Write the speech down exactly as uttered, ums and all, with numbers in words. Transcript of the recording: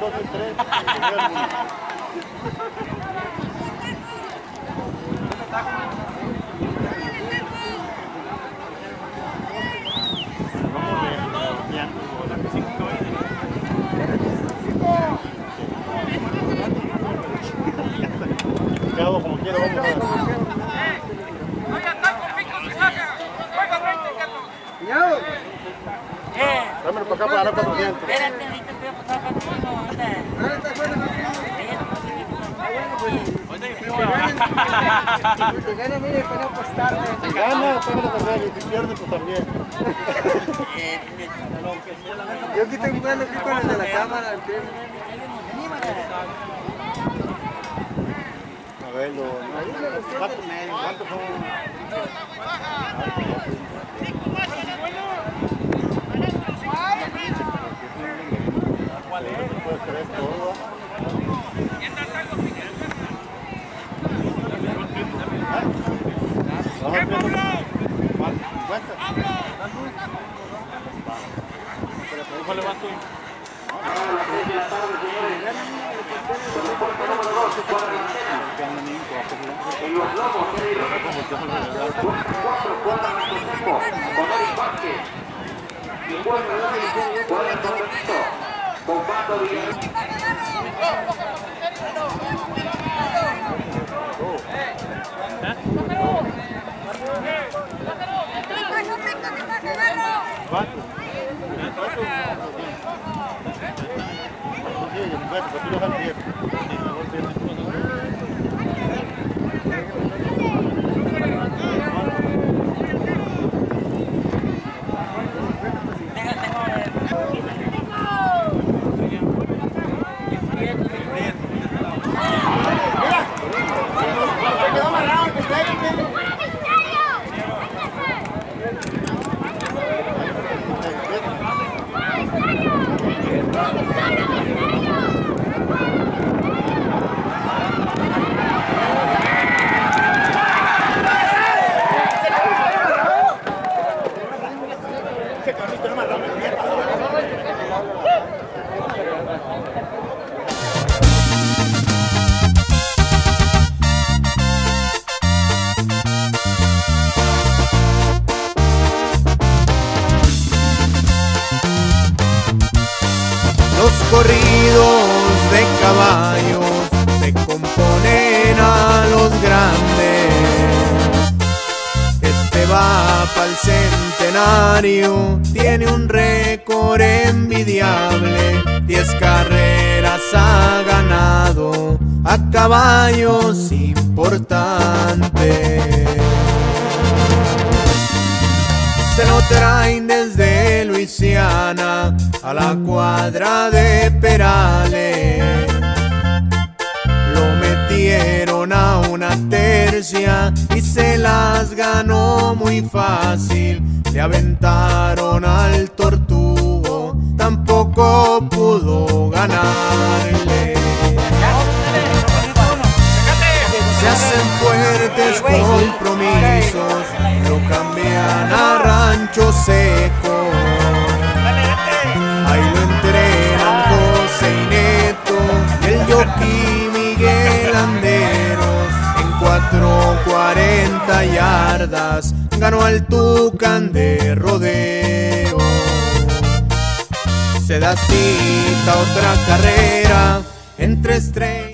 dos, tres. Quedado como quiera, vamos a ver. Dámelo para acá para ganar cuatrocientos. Espérate, ahorita te voy a pasar contigo, anda. Si gana, mire, para apostarle. Si gana, tengo que perder, y si pierde, pues también. Yo aquí estoy jugando aquí con el de la cámara. A ver, lo... ¿Cuántos ¿Cuántos son? ¿Cuál es? Puede ser esto, ¿no? ¿Qué, Pablo? ¿cincuenta? Pero ¿cómo le vas tú? En los lomos cuatro cuotas en tu tiempo, con Eric Vázquez. Y cuatro cuotas con Benito, con Pato Villarreal. ¿Cuánto? Los corridos de caballos se componen a los grandes. Este va pa'l centenario, tiene un récord envidiable. Diez carreras ha ganado a caballos importantes. Se lo traen desde Luisiana a la cuadra de Perales. Lo metieron a una tercia y se las ganó muy fácil. Le aventaron al Tortugo, tampoco pudo ganarle. Se hacen fuertes compromisos, lo cambian a Rancho Seco. Ahí lo entrenan José y Neto y el jockey Miguel Anderos. En cuatro cuarenta yardas ganó al Tucán de rodeo. Se da cita otra carrera entre estrellas.